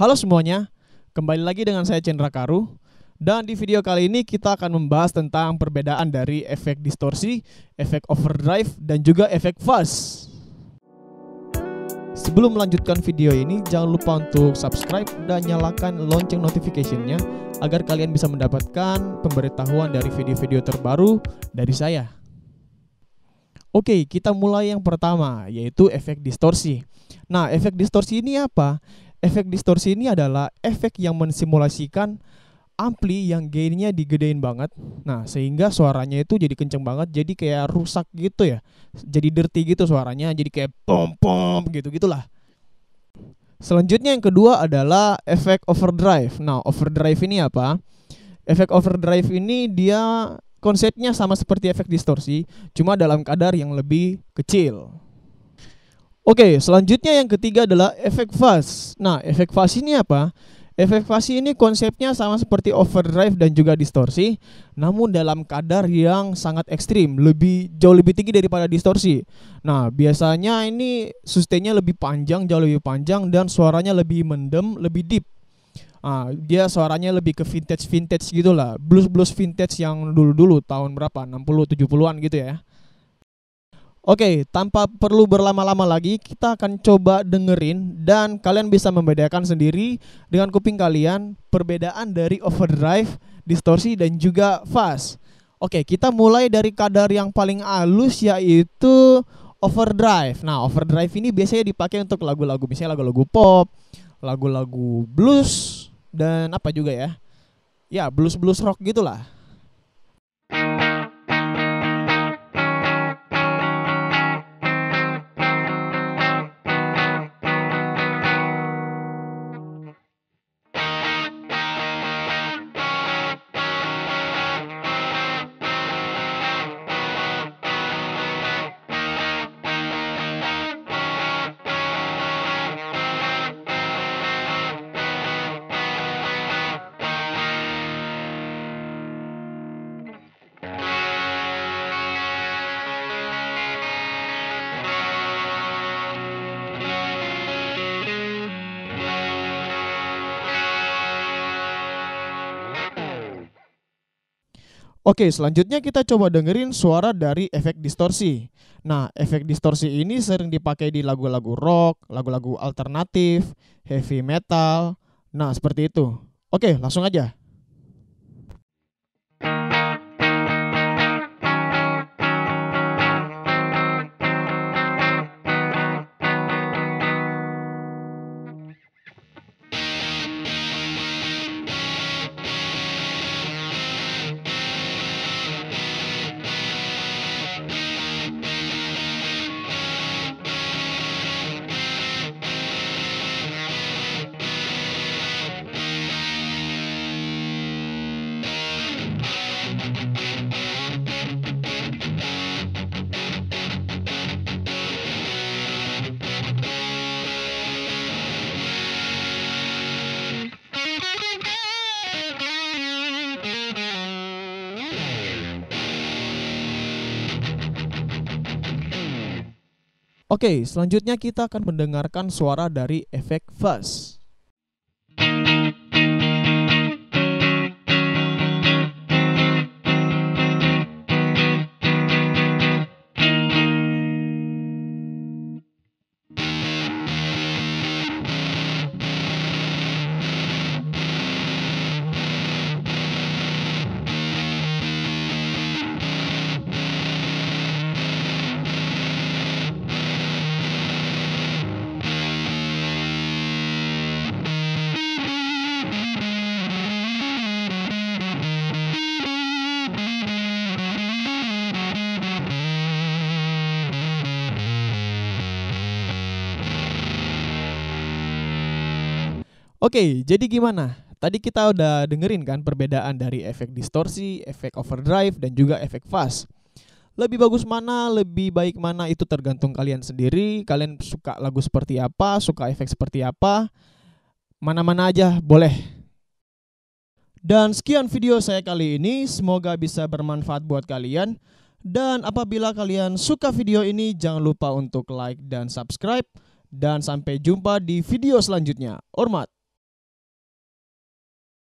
Halo semuanya, kembali lagi dengan saya Cendra Karu. Dan di video kali ini kita akan membahas tentang perbedaan dari efek distorsi, efek overdrive, dan juga efek fuzz. Sebelum melanjutkan video ini, jangan lupa untuk subscribe dan nyalakan lonceng notification-nya agar kalian bisa mendapatkan pemberitahuan dari video-video terbaru dari saya. Oke, kita mulai yang pertama, yaitu efek distorsi. Nah, efek distorsi ini apa? Efek distorsi ini adalah efek yang mensimulasikan ampli yang gainnya digedein banget. Nah, sehingga suaranya itu jadi kenceng banget, jadi kayak rusak gitu ya. Jadi dirty gitu suaranya, jadi kayak pom-pom gitu-gitulah. Selanjutnya yang kedua adalah efek overdrive. Nah, overdrive ini apa? Efek overdrive ini dia konsepnya sama seperti efek distorsi, cuma dalam kadar yang lebih kecil. Oke, selanjutnya yang ketiga adalah efek fuzz. Nah, efek fuzz ini apa? Efek fuzz ini konsepnya sama seperti overdrive dan juga distorsi, namun dalam kadar yang sangat ekstrim, jauh lebih tinggi daripada distorsi. Nah, biasanya ini sustainnya lebih panjang, jauh lebih panjang, dan suaranya lebih mendem, lebih deep. Dia suaranya lebih ke vintage gitulah, blues vintage yang dulu tahun berapa, 60 70-an gitu ya. Oke, tanpa perlu berlama-lama lagi, kita akan coba dengerin dan kalian bisa membedakan sendiri dengan kuping kalian perbedaan dari overdrive, distorsi, dan juga fuzz. Oke, kita mulai dari kadar yang paling halus, yaitu overdrive. Nah, overdrive ini biasanya dipakai untuk lagu-lagu, misalnya lagu-lagu pop, lagu-lagu blues, dan apa juga ya? Ya, blues rock gitulah. Oke, selanjutnya kita coba dengerin suara dari efek distorsi. Nah, efek distorsi ini sering dipakai di lagu-lagu rock, lagu-lagu alternatif, heavy metal. Nah, seperti itu. Oke, langsung aja. Oke, selanjutnya kita akan mendengarkan suara dari efek fuzz. Oke, jadi gimana? Tadi kita udah dengerin kan perbedaan dari efek distorsi, efek overdrive, dan juga efek fuzz. Lebih bagus mana, lebih baik mana itu tergantung kalian sendiri. Kalian suka lagu seperti apa, suka efek seperti apa, mana-mana aja boleh. Dan sekian video saya kali ini, semoga bisa bermanfaat buat kalian. Dan apabila kalian suka video ini, jangan lupa untuk like dan subscribe. Dan sampai jumpa di video selanjutnya. Hormat.